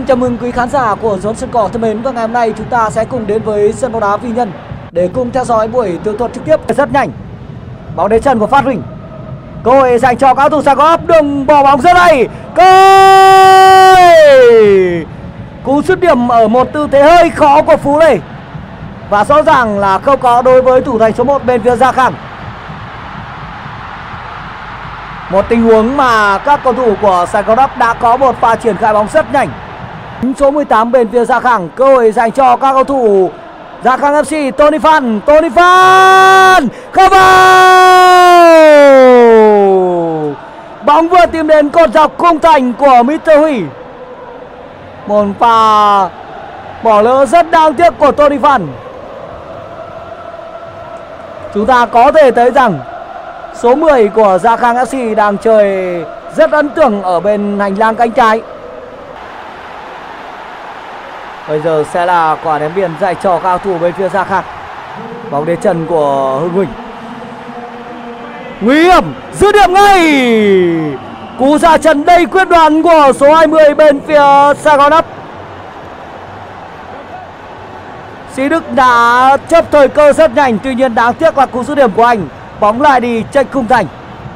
chào mừng quý khán giả của Dấu Sân Cỏ thân mến. Và ngày hôm nay chúng ta sẽ cùng đến với sân bóng đá Vi Nhân để cùng theo dõi buổi tường thuật trực tiếp rất nhanh. Bóng đến chân của Phát Huỳnh, cơ hội dành cho các thủ Sài Gòn, đường bỏ bóng rất hay, cú dứt điểm ở một tư thế hơi khó của Phú Lê và rõ ràng là không có đối với thủ thành số 1 bên phía Gia Khang. Một tình huống mà các cầu thủ của Sài Gòn đã có một pha triển khai bóng rất nhanh. Số 18 bên phía Gia Khang, cơ hội dành cho các cầu thủ Gia Khang FC. Tony Phan không vào, bóng vừa tìm đến cột dọc khung thành của Mr. Huy. Một pha bỏ lỡ rất đáng tiếc của Tony Phan. Chúng ta có thể thấy rằng số 10 của Gia Khang FC đang chơi rất ấn tượng ở bên hành lang cánh trái. Bây giờ sẽ là quả ném biên dành cho cao thủ bên phía Gia Khang. Bóng đến chân của Hưng Huỳnh, nguy hiểm, dứt điểm ngay. Cú ra chân đầy quyết đoán của số 20 bên phía Sài Gòn. Sĩ Đức đã chấp thời cơ rất nhanh, tuy nhiên đáng tiếc là cú dứt điểm của anh. Bóng lại đi chệch khung thành.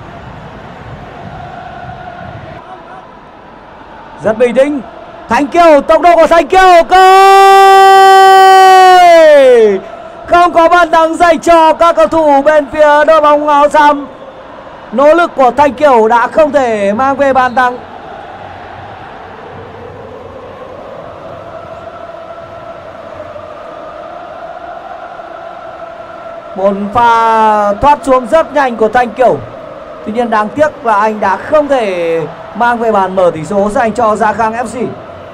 Rất bình tĩnh, Thanh Kiều, tốc độ của Thanh Kiều, không có bàn thắng dành cho các cầu thủ bên phía đội bóng áo xám. Nỗ lực của Thanh Kiều đã không thể mang về bàn thắng. Một pha thoát xuống rất nhanh của Thanh Kiều, tuy nhiên đáng tiếc là anh đã không thể mang về bàn mở tỷ số dành cho Gia Khang FC.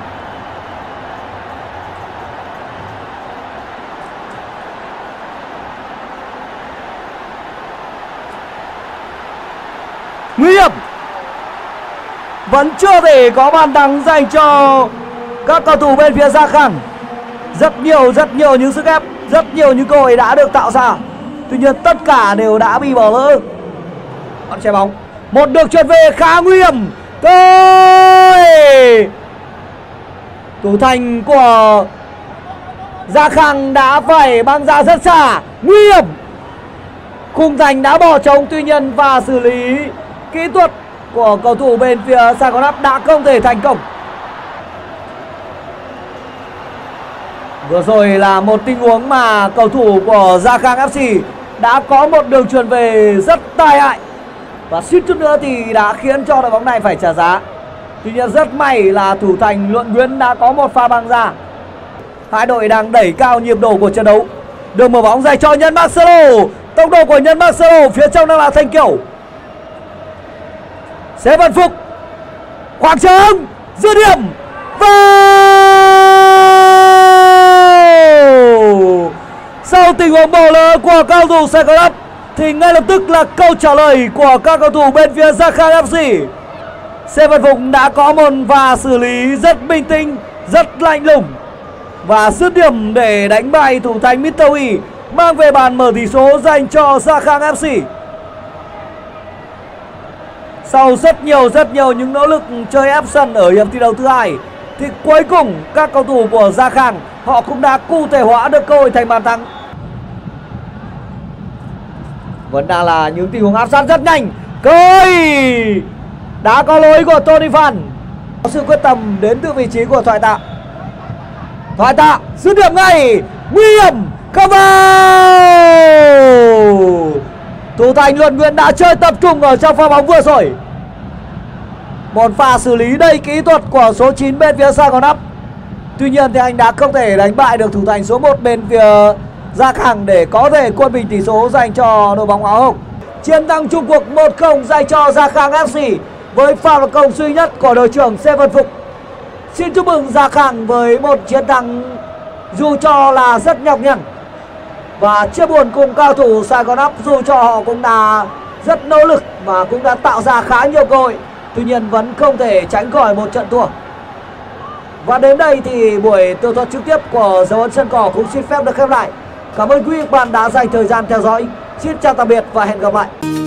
Nguy hiểm, vẫn chưa thể có bàn thắng dành cho các cầu thủ bên phía Gia Khang. Rất nhiều những sức ép, rất nhiều những cơ hội đã được tạo ra, tuy nhiên tất cả đều đã bị bỏ lỡ. Bắt che bóng, một đường chuyền về khá nguy hiểm, thủ thành của Gia Khang đã phải băng ra rất xa, nguy hiểm. Khung thành đã bỏ trống, tuy nhiên và xử lý kỹ thuật của cầu thủ bên phía Sài Gòn đã không thể thành công. Vừa rồi là một tình huống mà cầu thủ của Gia Khang FC đã có một đường chuyền về rất tai hại và suýt chút nữa thì đã khiến cho đội bóng này phải trả giá. Tuy nhiên rất may là thủ thành Luận Nguyễn đã có một pha băng ra. Hai đội đang đẩy cao nhịp độ của trận đấu. Đường mở bóng dành cho Nhân Marcelo, tốc độ của Nhân Marcelo, phía trong đang là Thanh Kiều. Sẽ Văn Phục, khoảng trống, dứt điểm và sau tình huống bỏ lỡ của cao thủ Sài Gòn thì ngay lập tức là câu trả lời của các cầu thủ bên phía Gia Khang FC. Sẽ Văn Phục đã có một pha xử lý rất bình tĩnh, rất lạnh lùng và dứt điểm để đánh bại thủ thành Mr. Huy, mang về bàn mở tỷ số dành cho Gia Khang FC. Sau rất nhiều những nỗ lực chơi ép sân ở hiệp thi đấu thứ hai thì cuối cùng các cầu thủ của Gia Khang họ cũng đã cụ thể hóa được cơ hội thành bàn thắng. Vẫn đang là những tình huống áp sát rất nhanh, đã có lỗi của Tony Phan. Có sự quyết tâm đến từ vị trí của Thoại Tạ, dứt điểm ngay, nguy hiểm, không vào. Thủ thành Luận Nguyễn đã chơi tập trung ở trong pha bóng vừa rồi. Một pha xử lý đầy kỹ thuật của số 9 bên phía Sài Gòn. Tuy nhiên thì anh đã không thể đánh bại được thủ thành số 1 bên phía Gia Khang để có thể quân bình tỷ số dành cho đội bóng áo hồng. Chiến thắng chung cuộc 1-0 dành cho Gia Khang FC với pha lập công duy nhất của đội trưởng Xe Văn Phục. Xin chúc mừng Gia Khang với một chiến thắng dù cho là rất nhọc nhằn và chia buồn cùng cao thủ Sài Gòn dù cho họ cũng đã rất nỗ lực và cũng đã tạo ra khá nhiều cơ hội, tuy nhiên vẫn không thể tránh khỏi một trận thua. Và đến đây thì buổi tường thuật trực tiếp của Dấu Ấn Sân Cỏ cũng xin phép được khép lại. Cảm ơn quý vị và các bạn đã dành thời gian theo dõi. Xin chào tạm biệt và hẹn gặp lại.